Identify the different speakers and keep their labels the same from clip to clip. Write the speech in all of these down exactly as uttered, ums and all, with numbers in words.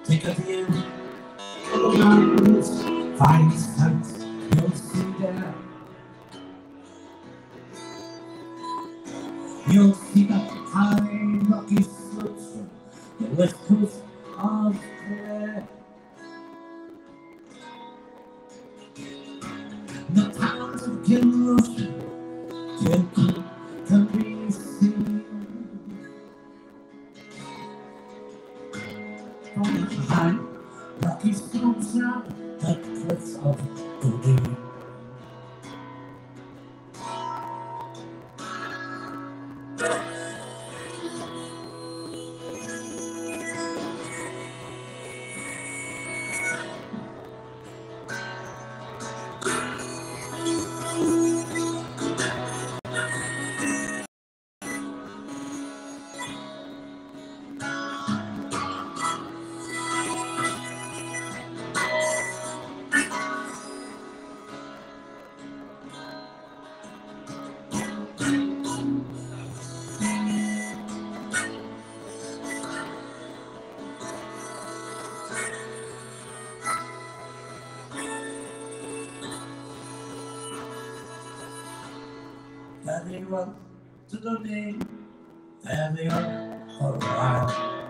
Speaker 1: Take a view of the mountains, find sights you'll see there. You'll see the high rocky slopes from the west coast of Clare. The towns of Gilroy, Kilkenny can be seen. From the high rocky slopes around the cliffs of Tommie. Very well to the name, very well for a while.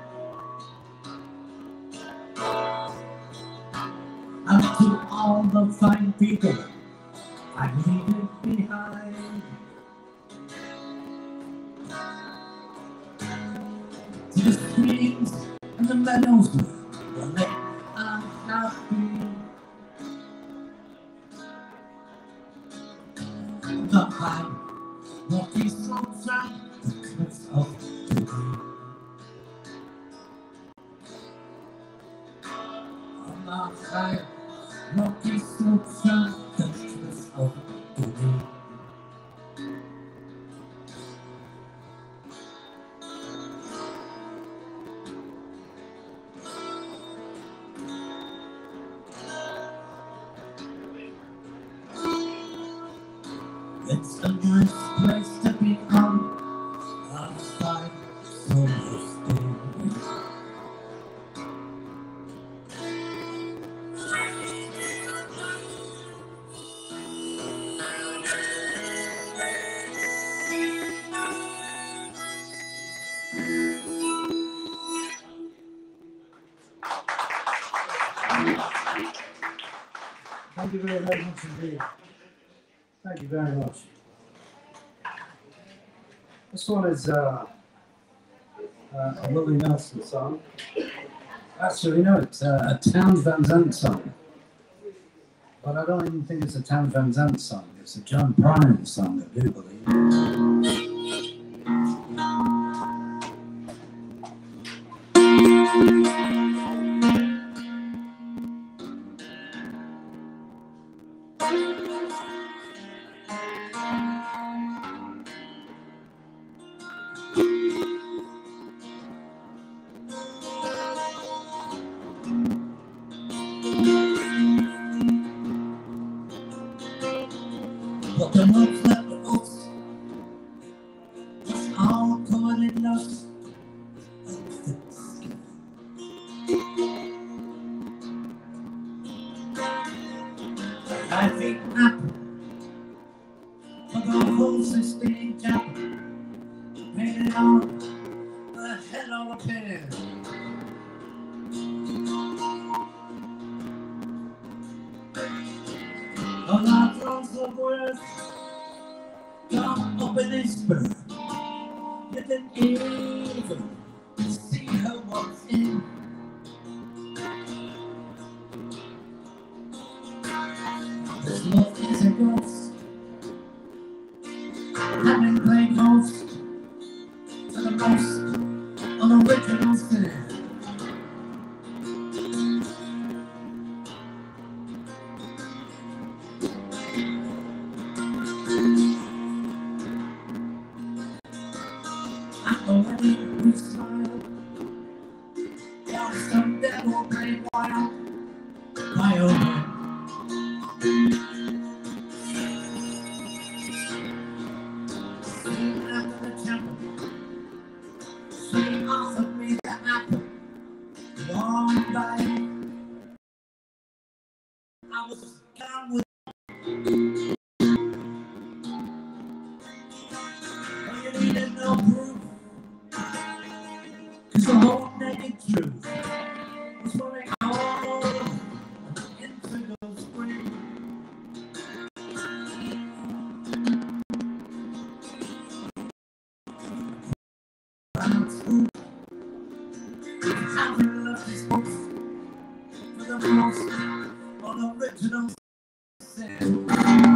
Speaker 1: And to all the fine people I leave it behind. To the streams and the meadows where they are happy. The high rocky slopes and the cliffs of Tommie. On the high rocky slopes and the cliffs of Tommie. It's a nice place to be on, outside so still. Thank you very, very much indeed. Thank you very much. This one is uh, uh, a Willie Nelson song. Actually, no, it's uh, a Towns Van Zandt song. But I don't even think it's a Towns Van Zandt song. It's a John Prine song, I do believe. But the ones that were us was all covered in lust and thick skin. I think up for the whole Sistine Chapel, painted on the head of a pair. The last rolls of words come up in his bird. You didn't even see her once in. This love is a ghost, having played host to the most unoriginal sin. Already we smile, while some devil played wild, my own man. Soon after the chapel, she offered me the apple, long by. I was down with you needed no proof, cause the whole naked truth was running all into the spring. Having left his books for the most unoriginal sin.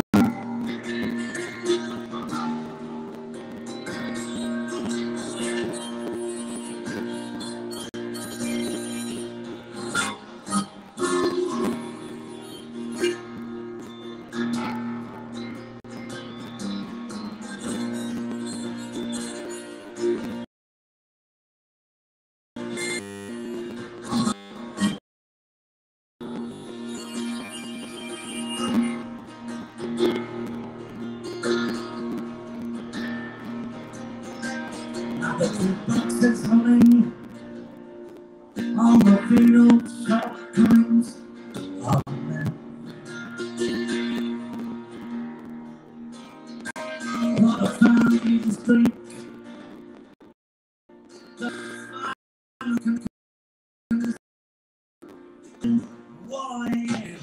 Speaker 1: Now the two boxes humming on the field shortcomings of men. What a fine drink, the final conclusion is wine.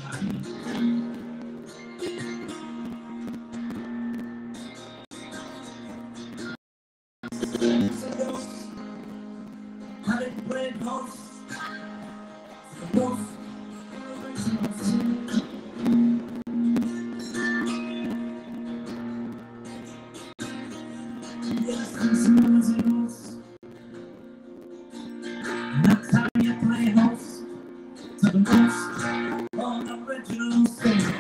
Speaker 1: So those having played host, the most original sin. Yes, this musicals, and that's how you play host to the most unoriginal sin.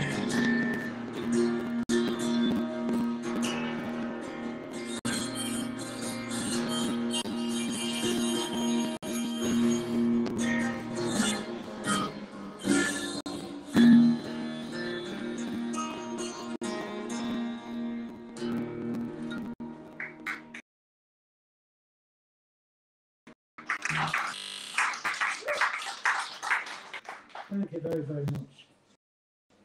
Speaker 1: Thank you very, very much.